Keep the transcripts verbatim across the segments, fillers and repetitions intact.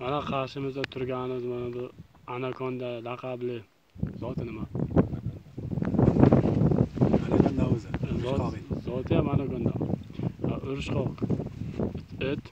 Mana qarshimizda turganimiz mana bu anakonda laqabli zoti nima? Anakonda o'zi. Zoti ham anakonda. Urushqoq. It.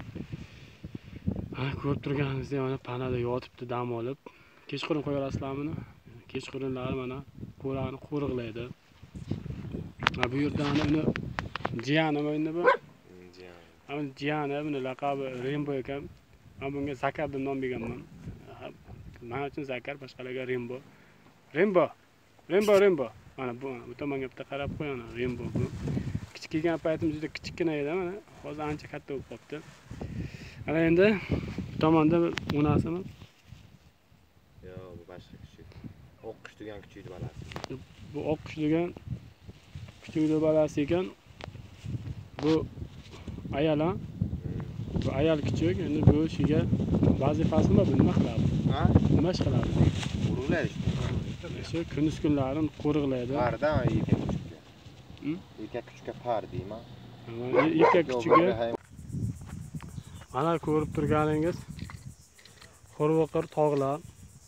Ha, ko'rib turganingizdek mana panada yotibdi, dam olib. Kechqurun qo'yarasizlarmi? Kechqurunlari mana qo'rani qo'riqlaydi. Ha, bu yerda ana uni jiyani endi bu. Jiyan. Ana jiyani buni laqabi Rembo ekan. Men bunga Zakar deb nom berganman. Men uchun Zakar, boshqalarga Rembo. Rembo. Rembo, Rembo. Mana bu bu tomonga bitta qarab qo'yana Rembo bu. Kichikkan paytim juda kichkina edi mana. Hozir ancha katta bo'lib qopti. Ana endi bu tomonda onasimi? Yo'q, bu boshqa kichik. O'qish degan kichik balasi. Bu o'qish degan kichik balasi ekan. Bu ayol ha? Bu ayol kichik, endi bu shiga vazifasi nima, bu nima qiladi? Ha? Nima ish qiladi? Qo'riqlaydi. Shu kunduz kunlarini qo'riqlaydi. Parda erkak kuchukka. Hm? Erkak kuchukka par deyman. Erkak kuchugi. Mana ko'rib turganingiz Xorvoqir tog'lar.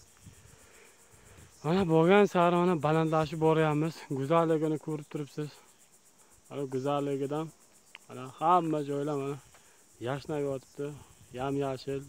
Mana bo'lgan sari mana balandlashib boryapmiz. Go'zalligini ko'rib turibsiz. Mana go'zalligidan mana hamma joylar mana yashnab yotibdi, yam-yashil.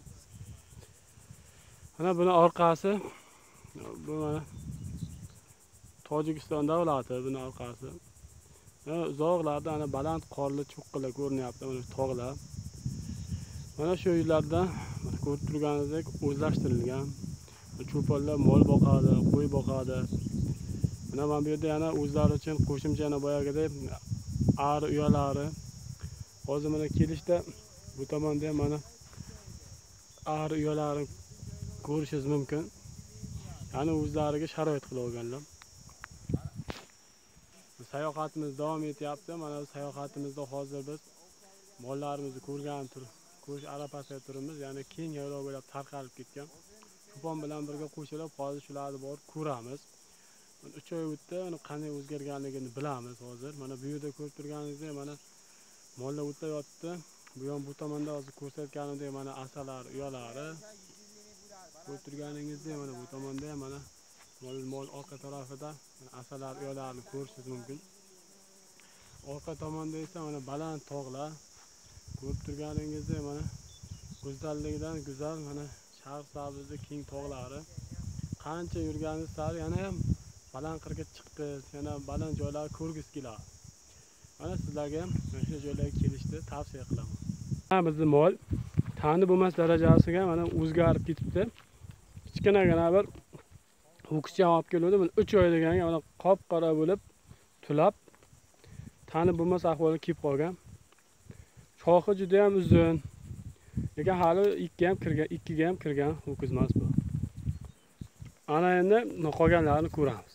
Mana buni orqasi bu mana Tojikiston davlati buni orqasi. Uzoqlarda ana baland qorli cho'qqilar ko'rinyapti, mana tog'lar. Mana shu uylarda mana ko'rib turganingizdek o'zlashtirilgan. Cho'ponlar mol boqadi, qo'y boqadi. Mana mana bu yerda yana o'zlari uchun qo'shimcha yana boyagidek ar uyalari. Hozir mana kelishda bu tomonda ham mana ar uyalari ko'rishingiz mumkin. Ya'ni o'zlariga sharoit qilib olganlar. Sayohatimiz davom etyapti. Mana bu sayohatimizda hozir biz mollarimizni ko'rgan tur, ko'rish arafasida turibmiz. Ya'ni keng yayloq bo'ylab tarqalib ketgan. Cho'pon bilan birga qo'shilib hozir shularni borib ko'ramiz. uch oy o'tdi, uni qanday o'zgarganligini bilamiz hozir. Mana bu yerda ko'rib turganingizdek mana mollar o'tda yotibdi. Bu ham bu tomonda hozir ko'rsatganimdek mana asalar, uyalari. Ko'rib turganingizdek mana bu tomonda ham mana mol mol orqa tarafida asalar, uyalarini ko'rishingiz mumkin. Orqa tomonda esa mana baland tog'lar. Ko'rib turganingizdek mana go'zalligidan go'zal mana sharq sabzi keng tog'lari. Qancha yurganingiz sari yana ham baland qirga chiqdi, yana baland joylar ko'rgis keladi. Mana sizlarga ham mana shu joylarga kelishni tavsiya qilaman. Mana bizning mol tani bo'lmas darajasiga mana o'zgarib ketibdi. Kichkinagina bir ho'kizcha olib keluvdi. Mana uch oy deganga mana qop-qora bo'lib, tulab tani bo'lmas ahvolga kelib qolgan. Shoxi juda ham uzun. Lekin hali ikki ham kirgan, ikkiga ham kirgan ho'kiz emas bu. Ana endi qolganlarini ko'ramiz.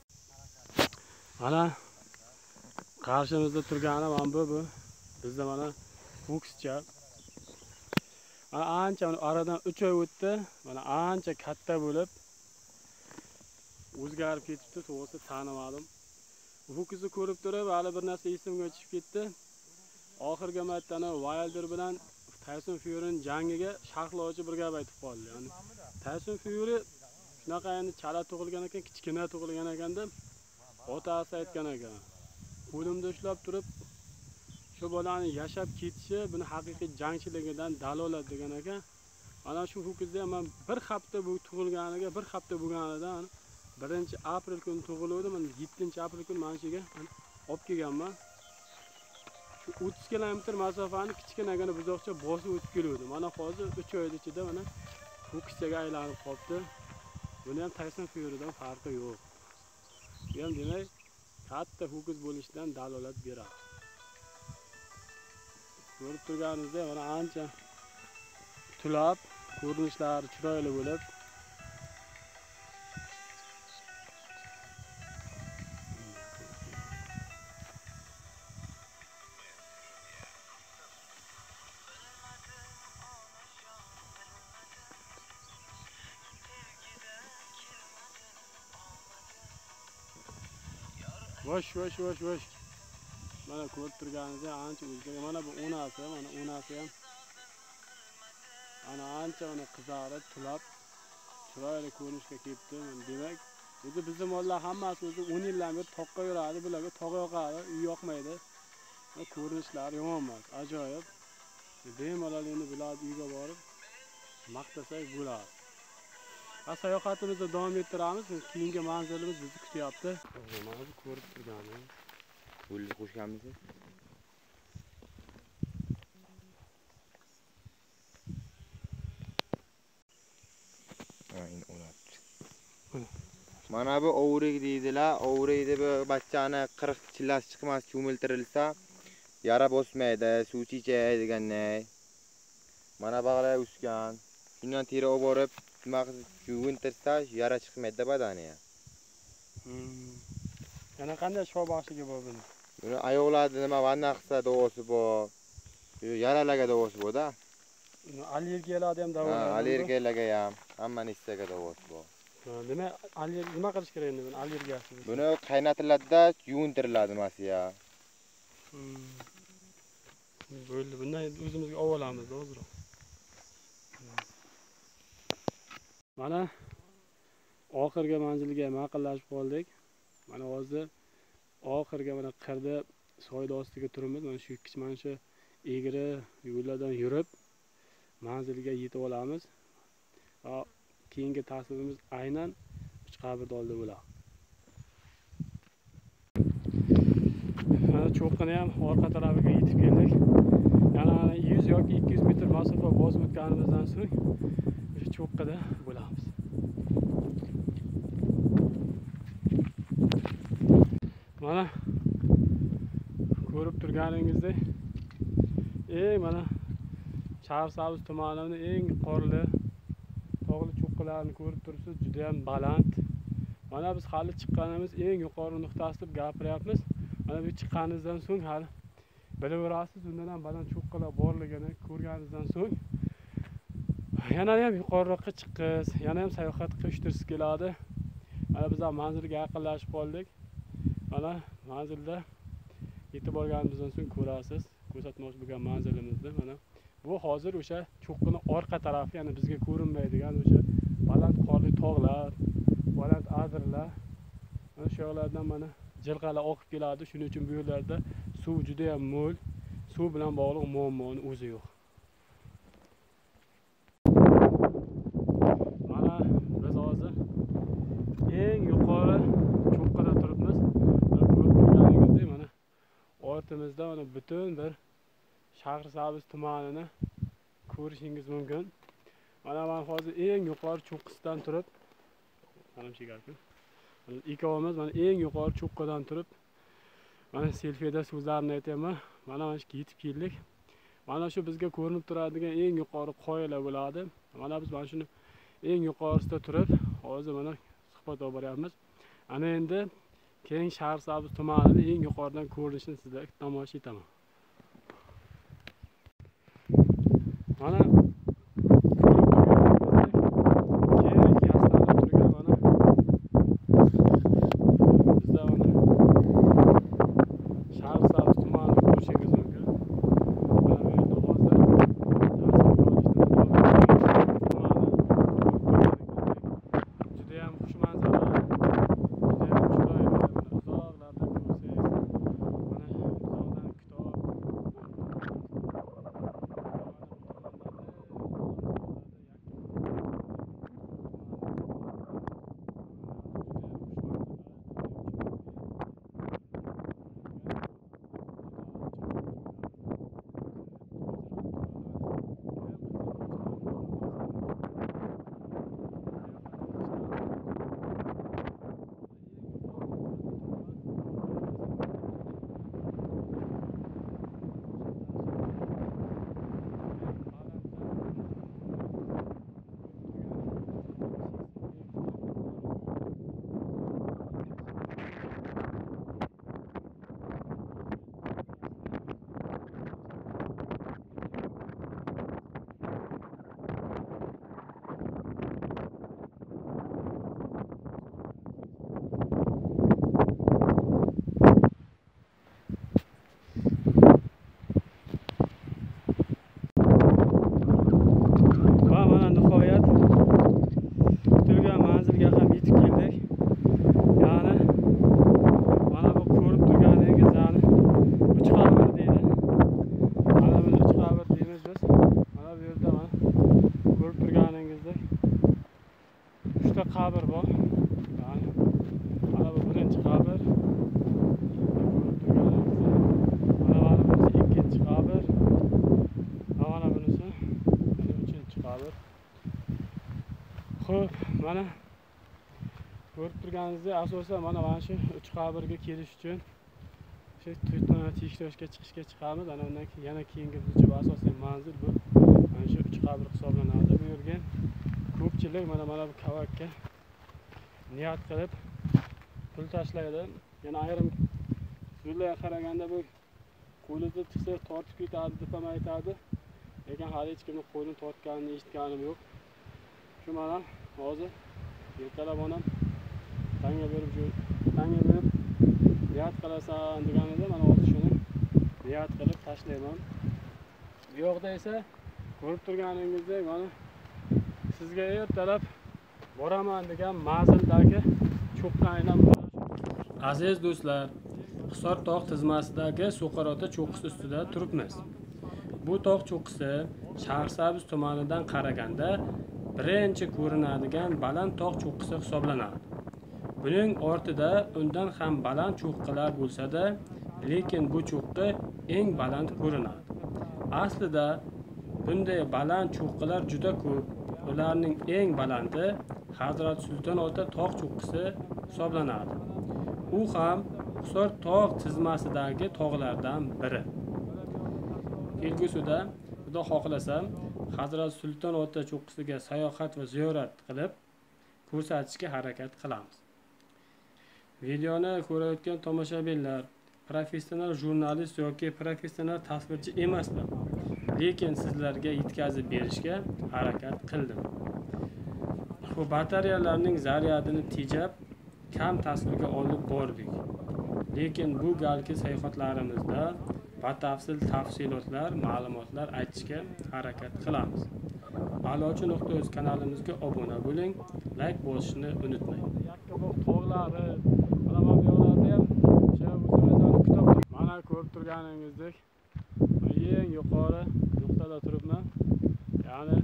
Mana qarshimizda turgani mana bu bu. Bizda mana ho'kizcha. Mana ancha aradan uch oy o'tdi. Mana ancha katta bo'lib o'zgarib ketibdi, to'g'risi tanimadim. Ho'kizni ko'rib turib, hali bir narsa esimga tushib ketdi. Oxirgi marta Wilder bilan Tyson Fury'ning jangiga sharhlovchi bir gap aytib qoldi. Ya'ni Tyson Fury shunaqa endi chala tug'ilgan ekan, kichkina tug'ilgan ekanda, otasi aytgan ekan. Qo'limda ushlab turib, shu bolani yashab ketishi buni haqiqiy jangchiligidan dalolat degan ekan. Mana shu ho'kizda ham bir hafta bu tug'ilganiga, bir hafta bo'lganidan birinchi aprel kuni tug'iluvdi. Men yettinchi aprel kuni mana shuga olib kelganman. o'ttiz kilometr masofani kichkinagina buzoqcha bosib o'tib keluvdi. Mana hozir uch oy ichida mana ho'kizchaga aylanib qoldi. Buni ham Tyson Fury'dan farqi yo'q. Bu ham demak katta ho'kiz bo'lishidan dalolat beradi. Ko'rib turganingizdek mana ancha tulab, ko'rinishlari chiroyli bo'lib Vosh vosh vosh vosh. Mana ko'rib turganingizdek ancha o'zgargan. Mana bu onasi, mana onasi ham ana ancha mana qizarib, tulab, chiroyli ko'rinishga kelibdi. Demak, o'zi bizning mollar hammasi o'zi o'n yildan beri toqqa yuradi, bularga tog' yoqadi, uy yoqmaydi. Ko'rinishlari yomon emas, ajoyib. Bemalol endi bularni uyga borib maqtasak bo'ladi. Va sayohatimizni davom ettiramiz. Keyingi manzilimiz bizni kutyapti. Mana bu ko'rib turganingiz. Qo'lni qo'shganmisiz? Ayni o'ladi. Mana bu ovrik deydilar. Ovrik deb bachchani qirq chillasi chiqmas ko'miltirilsa, yara bosmaydi, suv ichaydi deganday. Mana bag'lay o'sgan. Shundan teri olib borib, nima qilib yuvintirsa, yara chiqmaydi badaniga. Hmm. Yana qanday shifo baxshiga bor buni? Buni ayoqlarda nima vanna qilsa davosi bor. Yaralarga davosi bor-da. Allergiyalarga ham davo Ha, bor. allergiyalarga ham, hamma narsaga davosi bor. Demak, allergiya nima qilish kerak endi buni allergiyasi? Buni qaynatiladi-da, yuvintiriladi masiya. Hmm. Bo'ldi, bundan o'zimizga olib olamiz hozir. Mana oxirgi manzilga maqillashib qoldik. Mana hozir oxirgi mana qirda soyda ostiga turibmiz. Mana shu ikki mana shu egri yo'llardan yurib manzilga yetib olamiz. Va keyingi tasvirimiz aynan uch qabrni oldida bo'ladi. Mana cho'qqini ham orqa tarafiga yetib keldik. Yana yuz yoki ikki yuz metr masofa bosib o'tganimizdan so'ng o'sha cho'qqida bo'lamiz. Mana ko'rib turganingizdek, eng mana Shahrisabz tumanining eng qorli tog'li cho'qqalarini ko'rib turibsiz, juda ham baland. Mana biz hali chiqqanimiz eng yuqori nuqtasi deb gapiryapmiz. Mana bu chiqqanimizdan so'ng hali bilaverasiz, undan ham baland cho'qqalar borligini ko'rganingizdan so'ng yana ham yuqoriroqqa chiqqiz, yana ham sayohat qilishtirsiz keladi. Mana biz ham manzilga yaqinlashib qoldik. Mana manzilda yetib borganimizdan so'ng ko'rasiz, ko'rsatmoqchi bo'lgan manzilimizni. Mana bu hozir o'sha cho'qqini orqa tarafi, ya'ni bizga ko'rinmaydigan o'sha baland qorli tog'lar, baland adirlar. Mana shu yoqlardan mana jilg'alar oqib keladi. Shuning uchun bu yerlarda suv juda ham mo'l. Suv bilan bog'liq muammoning o'zi yo'q. Mana biz hozir eng yuqori cho'qqida turibmiz. Mana ko'rib turganingizdek, mana ortimizda mana butun bir Shahrisabz tumanini ko'rishingiz mumkin. Mana men hozir eng yuqori cho'qqisidan turib, mana shu gapni. Ikkovimiz mana eng yuqori cho'qqidan turib, mana selfida so'zlarni aytaman. Mana mana shu yetib keldik. Mana shu bizga ko'rinib turadigan eng yuqori qoyalar bo'ladi. Mana biz mana shuni eng yuqorisida turib, hozir mana suhbat olib boryapmiz. Ana endi keyin Shahrisabz tumanining eng yuqoridan ko'rinishini sizlarga tomosha etaman. Mana mana ko'rib turganingizdek, asosan mana mana shu uch qabrga kelish uchun shu tekshirishga chiqishga chiqamiz. Ana undan keyin yana keyingi bizcha asosiy manzil bu mana shu uch qabr hisoblanadi. Bu yerga ko'pchilik mana mana bu kavakka niyat qilib pul tashlaydi. Yana ayrim yo'llarga qaraganda bu qo'lida chiqsa tortib ketadi deb ham aytadi. Lekin hali hech kimning qo'lini tortganini eshitganim yo'q. Shu mana hozir ertalab onam tanga berib tanga berib niyat qilasan deganida mana hozir shuni niyat qilib tashlayman. Bu yoqda esa ko'rib turganingizdek mana sizga ertalab boraman degan manzildagi cho'qqi aynan mana shu. Aziz do'stlar, Hisor tog' tizmasidagi So'qarota cho'qqisi ustida turibmiz. Bu tog' cho'qqisi Shahrisabz tumanidan qaraganda birinchi ko'rinadigan baland tog' cho'qqisi hisoblanadi. Buning ortida undan ham baland cho'qqilar bo'lsa-da, lekin bu cho'qqi eng baland ko'rinadi. Aslida bunday baland cho'qqilar juda ko'p. Ularning eng balandi Hazrat Sulton Ota tog' cho'qqisi hisoblanadi. U ham Hisor tog' tizmasidagi tog'lardan biri. Kelgusida Xudo xohlasa Hazrat Sulton Ota cho'qqisiga sayohat va ziyorat qilib ko'rsatishga harakat qilamiz. Videoni ko'rayotgan tomoshabinlar professional jurnalist yoki professional tasvirchi emasman, lekin sizlarga yetkazib berishga harakat qildim. Bu batareyalarning zaryadini tejab kam tasvirga olib bordik. Lekin bu galgi sayohatlarimizda batafsil tafsilotlar, ma'lumotlar aytishga harakat qilamiz. A'lochi nuqta uz kanalimizga obuna bo'ling, like bosishni unutmang. Yakkabog' tog'lari, mana bu yoqlarda ham o'sha kitob. Mana ko'rib turganingizdek, eng yuqori nuqtada turibman. Ya'ni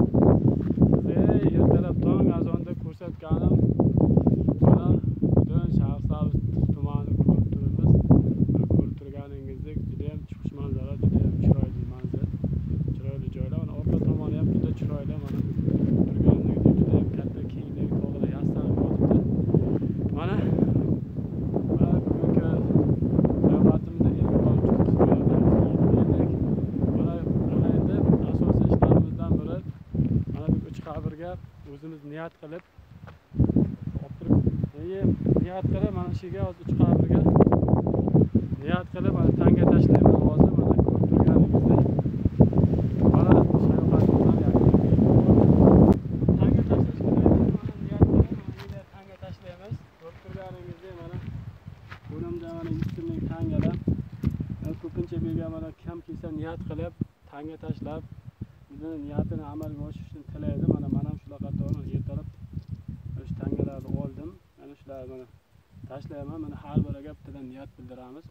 sizga ertalab tong azonda ko'rsatganim mana butun Shahrisabz tumanini ko'rib turibmiz. Ko'rib turganingizdek, juda ham chiqish manzara, juda ham chiroyli manzara, chiroyli joylar. Mana orqa tomoni ham juda chiroyli. Mana turganingizdek juda ham katta kenglik tog'lar yastanib yotibdi. Mana mana bugungi sayohatimizda eng yuqori cho'qqisiga yetdik. Mana mana endi asosiy ishlarimizdan biri mana bu uch qabrga o'zimiz niyat qilib niyat qilib mana shu yerga hozir uch qabrga niyat qilib mana tanga tashlayman hozir. Mana ko'rib turganingizdek mana sayohatimizdan tanga tashlashga mana niyat qilib mana tanga tashlaymiz. Ko'rib turganingizdek mana qo'limda mana yuz ming tangalar. Ko'pincha bergan mana kam kelsa niyat qilib tanga tashlab o'zini niyatini amalga oshirishni tilaydi. Mana men ham shunaqa to'g'ri ertalab o'sha tangalarni oldim. Mana shularni mana tashlayman. Mana har biriga bittadan niyat bildiramiz.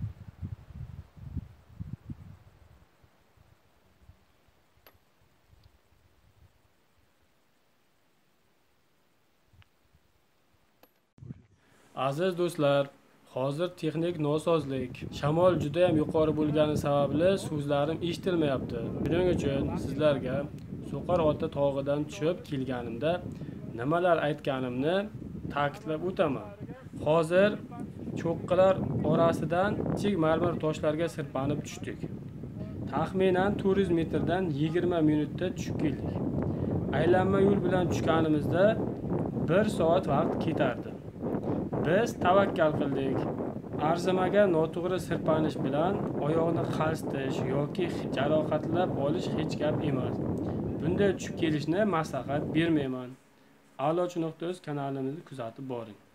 Aziz do'stlar, hozir texnik nosozlik, shamol juda ham yuqori bo'lgani sababli so'zlarim eshitilmayapti. Shuning uchun sizlarga So'qarota tog'idan tushib kelganimda nimalar aytganimni ta'kidlab o'taman. Hozir cho'qqilar orasidan kichik marmar toshlarga sirpanib tushdik. Taxminan to'rt yuz metrdan yigirma minutda tushib keldik. Aylanma yo'l bilan tushganimizda bir soat vaqt ketardi. Biz tavakkal qildik. Arzimaga noto'g'ri sirpanish bilan oyoqni qalsitish yoki jarohatlab olish hech gap emas. Bunday tushib kelishni maslahat bermayman. A'lochi nuqta uz kanalimizni kuzatib boring.